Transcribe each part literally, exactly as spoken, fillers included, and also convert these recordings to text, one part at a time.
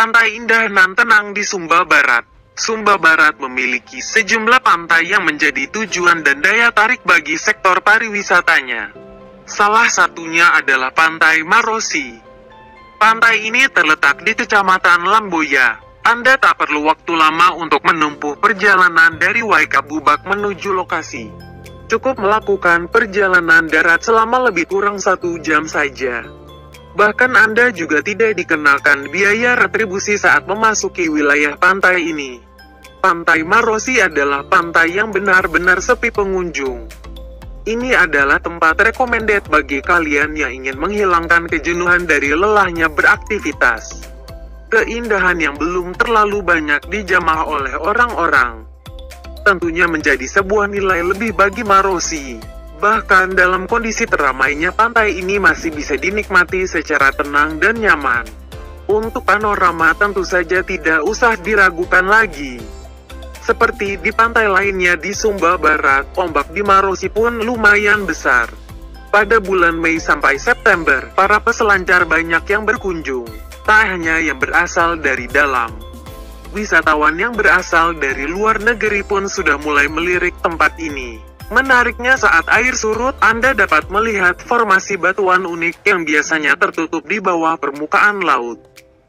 Pantai indah nan tenang di Sumba Barat. Sumba Barat memiliki sejumlah pantai yang menjadi tujuan dan daya tarik bagi sektor pariwisatanya. Salah satunya adalah Pantai Marosi. Pantai ini terletak di Kecamatan Lamboya. Anda tak perlu waktu lama untuk menempuh perjalanan dari Waikabubak menuju lokasi. Cukup melakukan perjalanan darat selama lebih kurang satu jam saja. Bahkan Anda juga tidak dikenakan biaya retribusi saat memasuki wilayah pantai ini. Pantai Marosi adalah pantai yang benar-benar sepi pengunjung. Ini adalah tempat recommended bagi kalian yang ingin menghilangkan kejenuhan dari lelahnya beraktivitas. Keindahan yang belum terlalu banyak dijamah oleh orang-orang. Tentunya menjadi sebuah nilai lebih bagi Marosi. Bahkan dalam kondisi teramainya pantai ini masih bisa dinikmati secara tenang dan nyaman. Untuk panorama tentu saja tidak usah diragukan lagi. Seperti di pantai lainnya di Sumba Barat, ombak di Marosi pun lumayan besar. Pada bulan Mei sampai September, para peselancar banyak yang berkunjung. Tak hanya yang berasal dari dalam. Wisatawan yang berasal dari luar negeri pun sudah mulai melirik tempat ini. Menariknya saat air surut, Anda dapat melihat formasi batuan unik yang biasanya tertutup di bawah permukaan laut.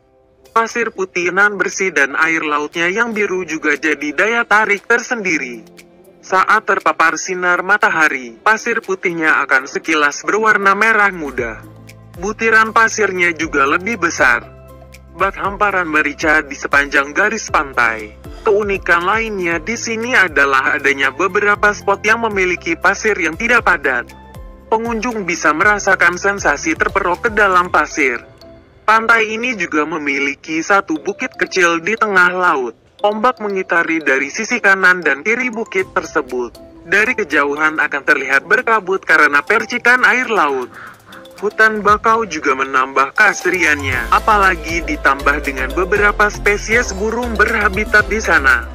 Pasir putih nan bersih dan air lautnya yang biru juga jadi daya tarik tersendiri. Saat terpapar sinar matahari, pasir putihnya akan sekilas berwarna merah muda. Butiran pasirnya juga lebih besar. Bak hamparan merica di sepanjang garis pantai. Keunikan lainnya di sini adalah adanya beberapa spot yang memiliki pasir yang tidak padat. Pengunjung bisa merasakan sensasi terperok ke dalam pasir. Pantai ini juga memiliki satu bukit kecil di tengah laut. Ombak mengitari dari sisi kanan dan kiri bukit tersebut. Dari kejauhan akan terlihat berkabut karena percikan air laut. Hutan bakau juga menambah keasriannya, apalagi ditambah dengan beberapa spesies burung berhabitat di sana.